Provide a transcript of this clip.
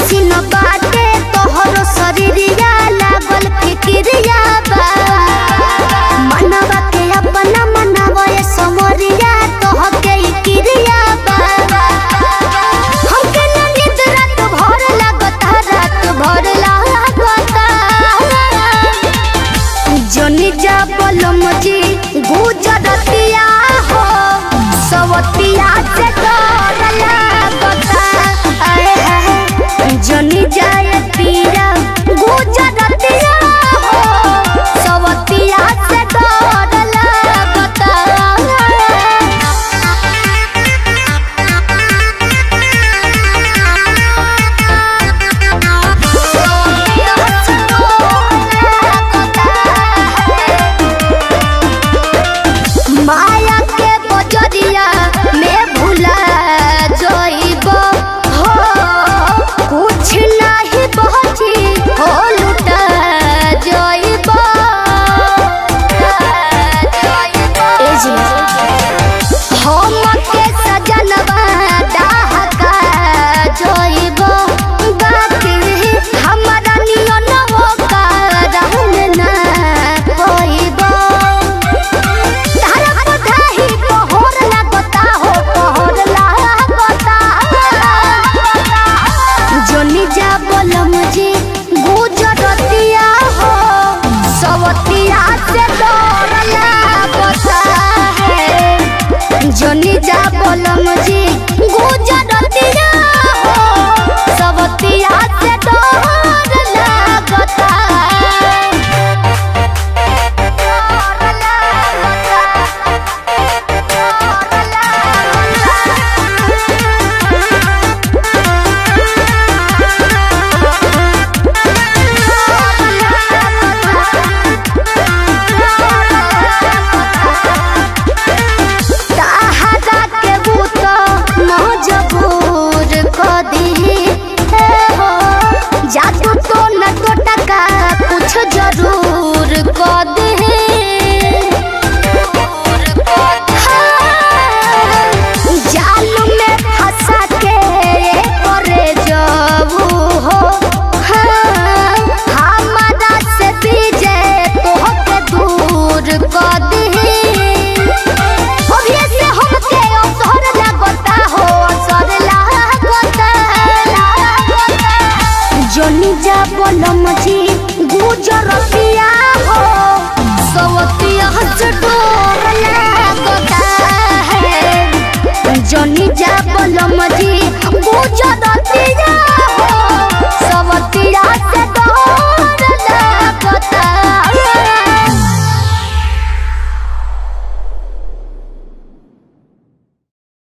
machine बाटे तोहरो शरीरिया लागल फिक्रिया बा मनवा के अपना मनवा ये समरिया तोहके क्रिया बा हमके नींद रात भर लागता जनी जा बलम जी गुजरतिया हो सवतिया से डर लागता जनी जाए पीरा गुजरतिया हो सवतिया से डर लागता माया के बजरिया में भुला जाइबो हो कुछ नहीं बची हो लुटा जाइबो हम के सजनवा डहका जाइबो बाकी हमरा नियन हो का रहन ना होइबो जा बलम जी गुजरतिया हो सवतिया से डर लागता है जनी जा बलम जी गुजरतिया हो सवतिया से डर लागता जादू तो न तो टका कुछ जरूर कर दे जाल में फंसा के करे जाबू हो हमारा से बीजे तोहके दूर कर दे से हमके असर लागता हो असर लागता जनी जा बलम जी गुजरतिया हो सवतिया से डर लागता है जनी जा बलम जी गुजरतिया